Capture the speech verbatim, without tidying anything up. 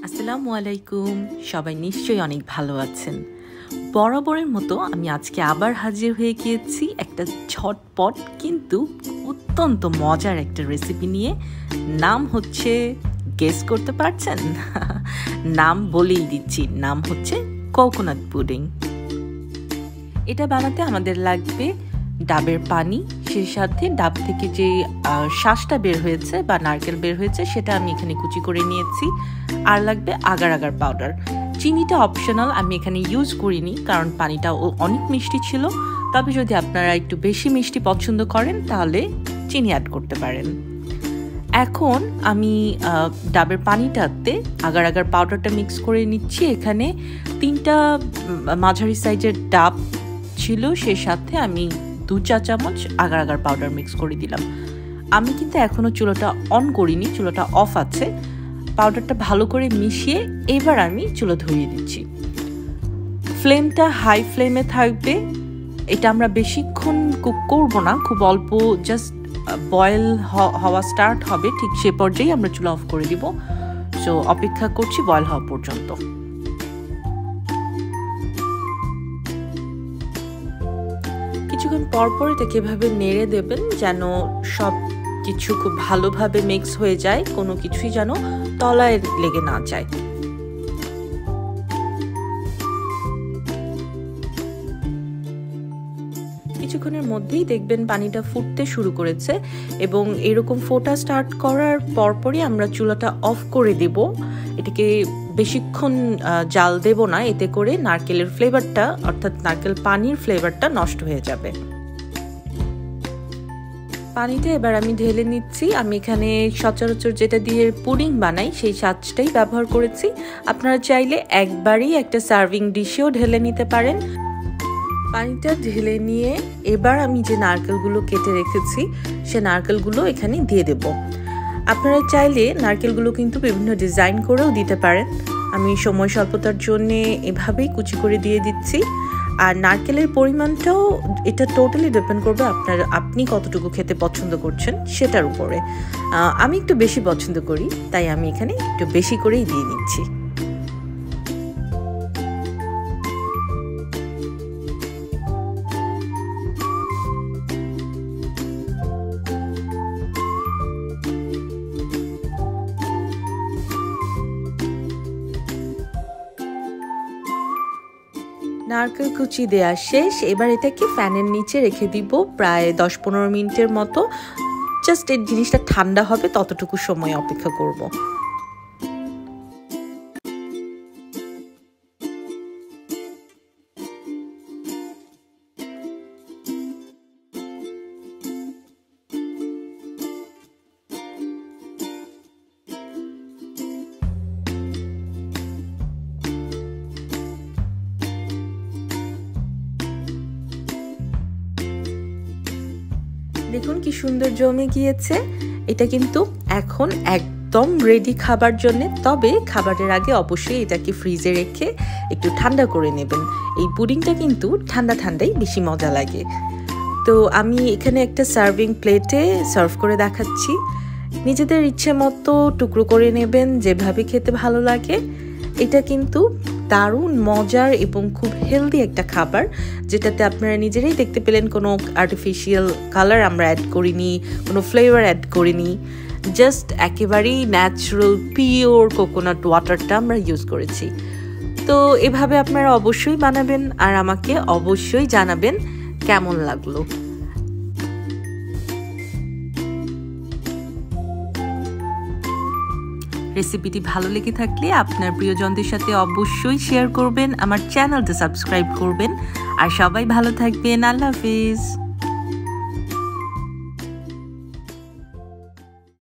আসসালামু আলাইকুম। সবাই নিশ্চয়ই অনেক ভালো আছেন। বরাবরের মতো আমি আজকে আবার হাজির হয়ে গিয়েছি একটা ঝটপট কিন্তু অত্যন্ত মজার একটা রেসিপি নিয়ে। নাম হচ্ছে, গেস করতে পারছেন? নাম বলেই দিচ্ছি, নাম হচ্ছে কোকোনাট পুডিং। এটা বানাতে আমাদের লাগবে ডাবের পানি, সেই সাথে ডাব থেকে যে শ্বাসটা বের হয়েছে বা নারকেল বের হয়েছে সেটা আমি এখানে কুচি করে নিয়েছি। আর লাগবে আগার আগার পাউডার। চিনিটা অপশনাল, আমি এখানে ইউজ করিনি কারণ পানিটা অনেক মিষ্টি ছিল। তবে যদি আপনারা একটু বেশি মিষ্টি পছন্দ করেন তাহলে চিনি অ্যাড করতে পারেন। এখন আমি ডাবের পানিটাতে আগার আগার পাউডারটা মিক্স করে নিচ্ছি। এখানে তিনটা মাঝারি সাইজের ডাব ছিল, সেই সাথে আমি দু চা চামচ আগার আগার পাউডার মিক্স করে দিলাম। আমি কিন্তু এখনও চুলাটা অন করিনি, চুলাটা অফ আছে। পাউডারটা ভালো করে মিশিয়ে এবার আমি চুলা ধরিয়ে দিচ্ছি। ফ্লেমটা হাই ফ্লেমে থাকবে। এটা আমরা বেশিক্ষণ কুক করবো না, খুব অল্প জাস্ট বয়েল হওয়া স্টার্ট হবে, ঠিক সে পর্যায়ে আমরা চুলা অফ করে দিব। সো অপেক্ষা করছি বয়েল হওয়া পর্যন্ত। কিছুক্ষণ পরপর এটাকে এভাবে নেড়ে দেবেন যেন সব কিছু খুব ভালোভাবে মিক্স হয়ে যায়, কোনো কিছুই যেন তলায় লেগে না যায়। কিছুক্ষণের মধ্যেই দেখবেন পানিটা ফুটতে শুরু করেছে এবং এরকম ফোটা স্টার্ট করার পরপরই আমরা চুলাটা অফ করে দেব। এটাকে বেশিক্ষণ জাল দেব না, এতে করে নারকেলের ফ্লেভারটা অর্থাৎ নারকেল পানির ফ্লেভারটা নষ্ট হয়ে যাবে। পানিটা এবার আমি ঢেলে নিচ্ছি। আমি এখানে সচরাচর যেটা দিয়ে পুডিং বানাই সেই ছাঁচটাই ব্যবহার করেছি। আপনারা চাইলে একবারই একটা সার্ভিং ডিশেও ঢেলে নিতে পারেন। পানিটা ঢেলে নিয়ে এবার আমি যে নারকেলগুলো কেটে রেখেছি সে নারকেলগুলো এখানে দিয়ে দেব। আপনারা চাইলে নারকেলগুলো কিন্তু বিভিন্ন ডিজাইন করেও দিতে পারেন। আমি সময় স্বল্পতার জন্যে এভাবেই কুচি করে দিয়ে দিচ্ছি। আর নারকেলের পরিমাণটাও এটা টোটালি ডিপেন্ড করবে আপনার আপনি কতটুকু খেতে পছন্দ করছেন সেটার উপরে। আমি একটু বেশি পছন্দ করি, তাই আমি এখানে একটু বেশি করেই দিয়ে নিচ্ছি। নারকেল কুচি দেওয়া শেষ। এবার এটাকে ফ্যানের নিচে রেখে দিব প্রায় দশ পনেরো মিনিটের মতো। জাস্ট এই জিনিসটা ঠান্ডা হবে ততটুকু সময় অপেক্ষা করব। দেখুন কি সুন্দর জমে গিয়েছে। এটা কিন্তু এখন একদম রেডি খাবার জন্য। তবে খাবারের আগে অবশ্যই এটাকে ফ্রিজে রেখে একটু ঠান্ডা করে নেবেন। এই পুডিংটা কিন্তু ঠান্ডা ঠান্ডাই বেশি মজা লাগে। তো আমি এখানে একটা সার্ভিং প্লেটে সার্ভ করে দেখাচ্ছি। নিজেদের ইচ্ছে মতো টুকরো করে নেবেন, যেভাবে খেতে ভালো লাগে। এটা কিন্তু দারুণ মজার এবং খুব হেলদি একটা খাবার, যেটাতে আপনারা নিজেরাই দেখতে পেলেন কোনো আর্টিফিশিয়াল কালার আমরা অ্যাড করিনি, কোনো ফ্লেভার অ্যাড করিনি। জাস্ট একেবারেই ন্যাচারাল পিওর কোকোনাট ওয়াটারটা আমরা ইউজ করেছি। তো এভাবে আপনারা অবশ্যই বানাবেন আর আমাকে অবশ্যই জানাবেন কেমন লাগলো। রেসিপিটি ভালো লেগে থাকলে আপনার প্রিয়জনদের সাথে অবশ্যই শেয়ার করবেন, আমার চ্যানেলটা সাবস্ক্রাইব করবেন। আর সবাই ভালো থাকবেন। আল্লাহ হাফেজ।